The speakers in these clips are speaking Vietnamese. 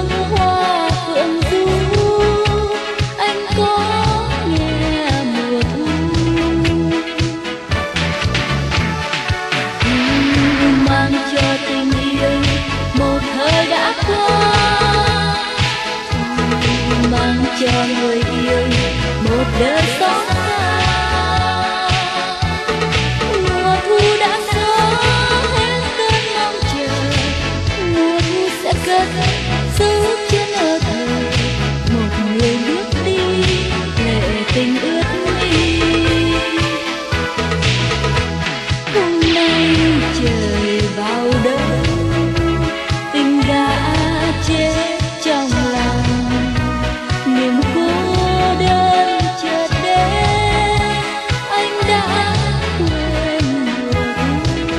hương hoa phượng du, anh có nghe mùa thu. Mang cho tình yêu một thời đã qua, mang cho người yêu một đời xót xa. Mùa thu đã xóa hết cơn mong chờ, mùa thu sẽ cất giữ chân ở thời một người bước đi, lệ tình ướt mi. Hôm nay trời vào đông, tình đã chết trong lòng, niềm cô đơn chợt đến, anh đã quên mùa thu.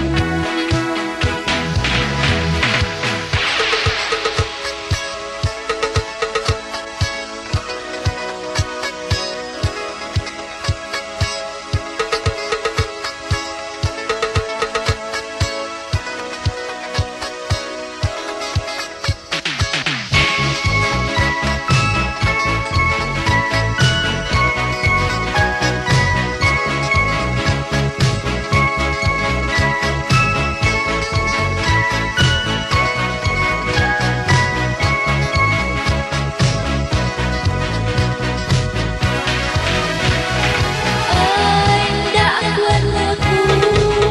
Anh đã quên mùa thu,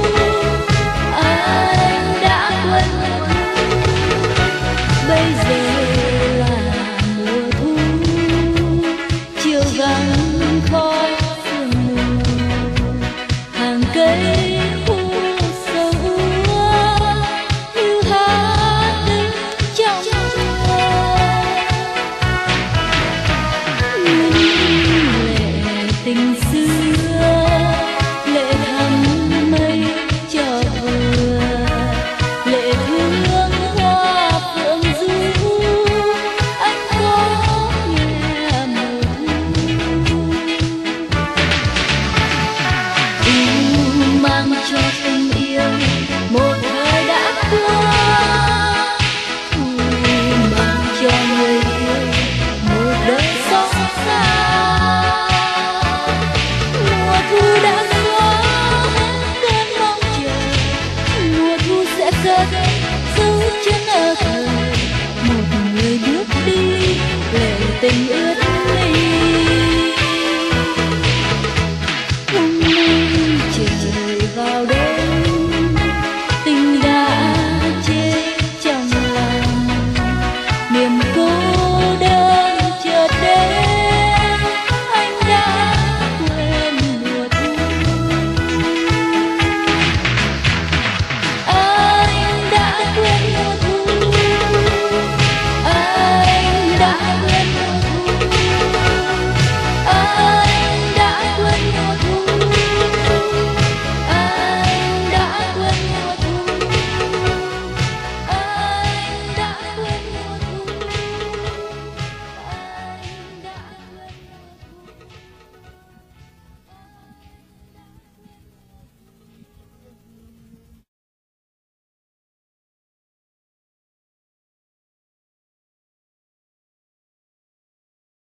anh đã quên mùa thu, bây giờ là mùa thu, chiều vắng khói sương mù, hàng cây khô sầu úa như hát đứng trong mưa. Lệ tình xưa, lệ thắm mây cho vừa, lệ hương hoa phượng du, anh có nghe mùa thu. Mang cho tình yêu một thời đã qua, mang cho người yêu một đời xót xa. Mùa thu đã xóa hết cơn mong chờ, mùa thu sẽ cất giữ chân ở thời một người bước đi, lệ tình